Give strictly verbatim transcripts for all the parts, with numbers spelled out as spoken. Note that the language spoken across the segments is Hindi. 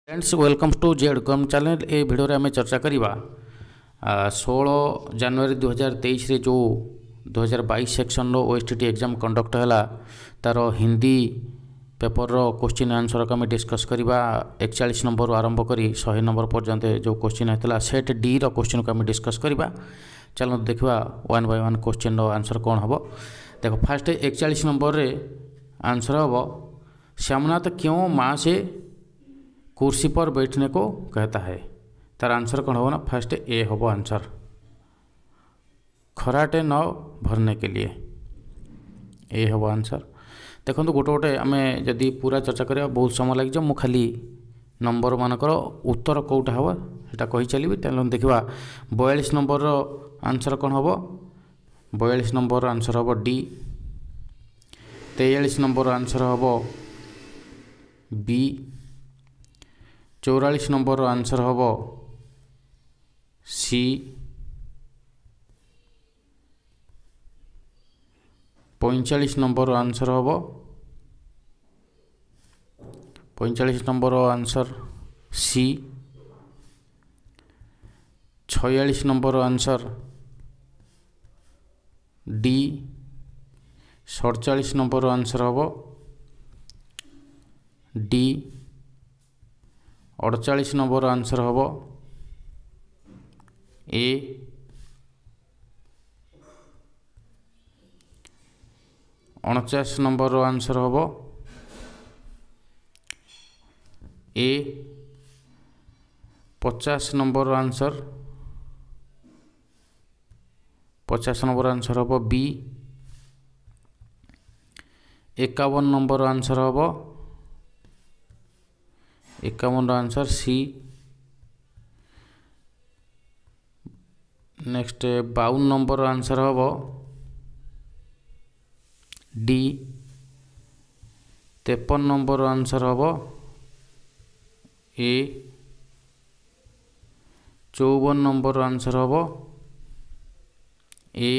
फ्रेंड्स वेलकम टू जेडकम चैनल। ए भिडियो आम चर्चा करवा षोलह जनवरी दुई हजार तेईस जो दुई हजार बाईस सेक्शन ओएसटीटी एग्जाम कंडक्ट है तार हिंदी पेपर रो क्वेश्चन आंसर को आम डिस्कस करवा एकचाश नंबर आरंभ कर शहे नंबर पर्यंत जो क्वेश्चन होता सेट डी रो क्वेश्चन को आम डिस्कस करवा। चलो देखा वन बाय वन क्वेश्चन रो आंसर कौन हम। देखो फास्ट एकचाश नंबर रे आंसर हम श्यामनाथ क्यों माँ से कुर्सी पर बैठने को कहता है। तार आंसर कौन होगा ना, फर्स्ट ए होगा आंसर, खराटे न भरने के लिए ए होगा आंसर। देखो गोटे गोटे आम जदि पूरा चर्चा करा बहुत समय लगे मु खाली नंबर मानकर उत्तर कौटा हम सेटा कही चली। तेल देखा बयालीस नंबर रो आंसर कौन हम, बयालीस नंबर आंसर हम डी। तेयालीस नंबर आंसर हम बी। चौरालीस नंबर आंसर हम सी। पैंचाश नंबर आंसर हम पैंचाश नंबर आंसर सी। छियालीस नंबर आंसर डी। सड़चाश नंबर आंसर हम डी। अड़चाश नंबर आंसर हम ए। उनचास नंबर आंसर हम ए। पचास नंबर आंसर पचास नंबर आंसर हम बी। एकावन नंबर आंसर हम एकावन आंसर सी। नेक्स्ट बावन नंबर आंसर हम डी। तेपन नंबर आंसर हम ए। चौवन नंबर आंसर हम ए।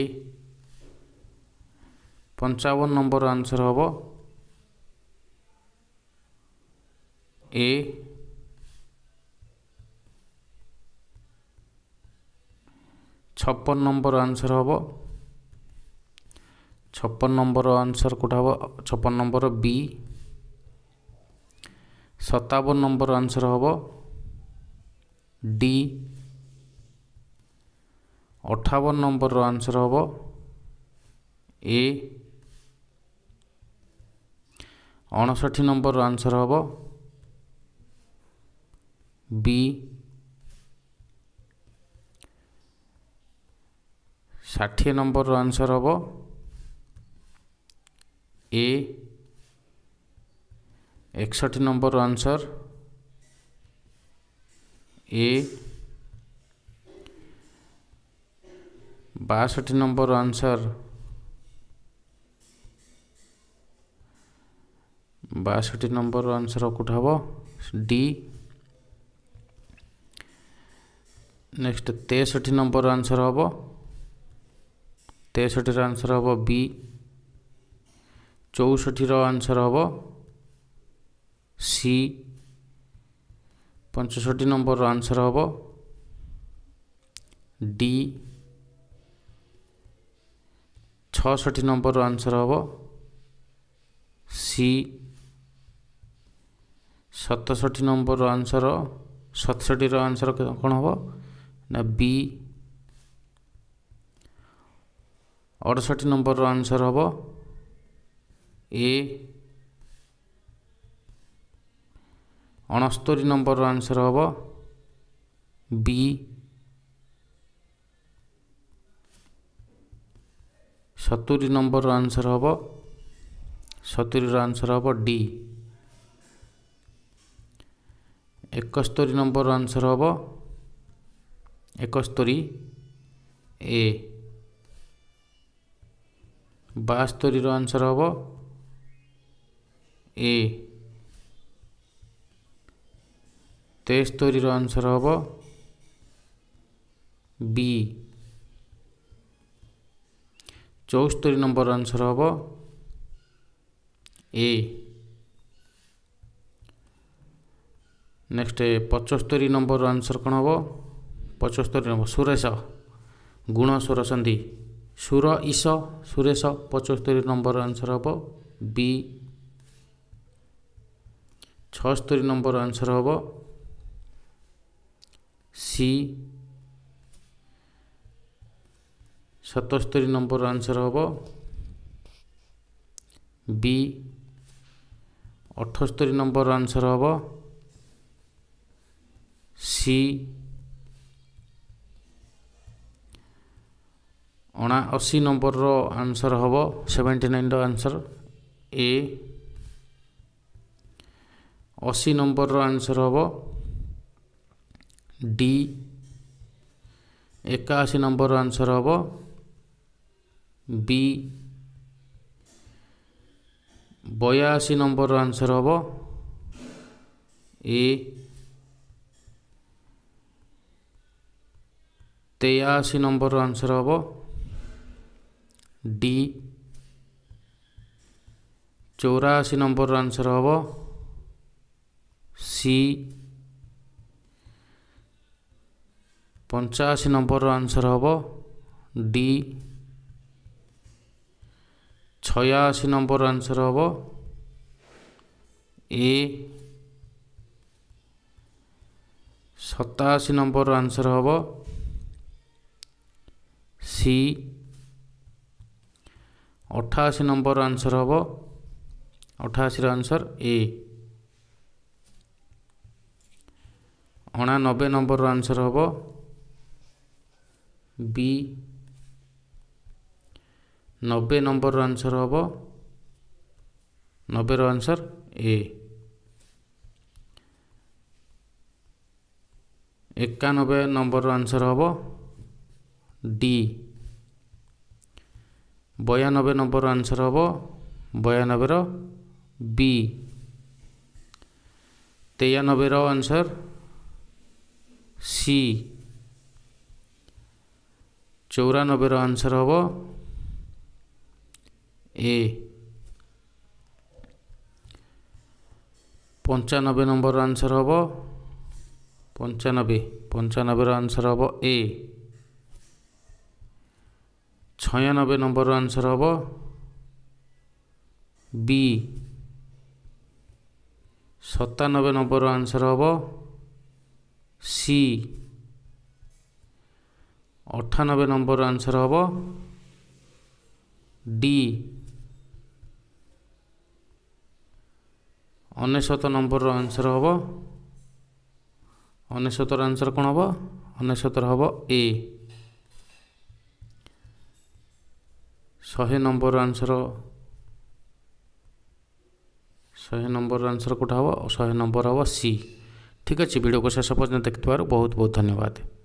पंचावन नंबर आंसर हम ए। छप्पन नंबर आंसर हम छप्पन नंबर आंसर कोटा हम छप्पन नंबर बी। सतावन नंबर आंसर हम डी। अठावन नंबर आंसर हम ए। अड़सठ नंबर आंसर हम बी। षाठी नंबर आंसर हम ए। एकसठ नंबर आंसर ए। बासठ नंबर आंसर बासठ नंबर आंसर कोटा हम डी। नेक्स्ट तेसठ नंबर आंसर हम तेसठ आंसर हम बी। चौसठ आंसर हम सी। पंचष्टि नंबर आंसर हम डी। छठ नंबर आंसर हम सी। सतसठ नंबर आंसर सतसठी आंसर कौन हम ना बी। अड़सठ नंबर आंसर हम ए। अणस्तरी नंबर आंसर हम बी। सतुरी नंबर आंसर हम सतुरी आंसर हम डी। एकस्तरी नंबर आंसर हम एकस्तरी ए। बास्तरी आंसर हम ए। तेस्तरी आंसर हम बी। चौस्तरी नंबर आंसर हम ए। नेक्स्ट पचस्तरी नंबर आंसर कौन हम पचस्तरी नंबर सुरेश गुण स्वर संधि सुर ईश सुरेश पचस्तरी नंबर आंसर हम बी। छस्तरी नंबर आंसर हम सी। सतस्तरी नंबर आंसर हम बी। अठस्तरी नंबर आंसर हम सी। अणा अशी नंबर रो आंसर हम सेवेन्टी नाइन आंसर ए। अशी नंबर रो आंसर हम डी। एकाशी नंबर आंसर हम बी। बयासी नंबर आंसर हम ए। तेयासी नंबर आंसर हम डी। चौरासी नंबर आंसर हम सी। पंचाशी नंबर आंसर हम डी। छयासी नंबर आंसर हम ए। सतासी नंबर आंसर हम सी। अठासी नंबर आंसर हम अठासी आंसर ए। अणानबे नंबर आंसर हम बी। नब्बे नंबर आंसर हम नब्बे आंसर ए। एकानबे नंबर आंसर हम डी। बयानबे नंबर आंसर हम बयानबे बी। तेयानबे answer C. चौरानबे आंसर हम ए। पंचानबे नंबर आंसर हम पंचानबे पंचानबे आंसर हम ए। छयानबे नंबर आंसर हम बी। सतानबे नंबर आंसर हम सी। अठानबे नंबर आंसर हम डी। अनेशत नंबर आंसर हम अनेशतर आंसर कौन हम अनेशतर हम ए। शहे नंबर आंसर शहे नंबर आंसर कोटा हम शहे नंबर हम सी। ठीक अच्छे वीडियो को शेष पर्यटन देखिथार बहुत बहुत धन्यवाद।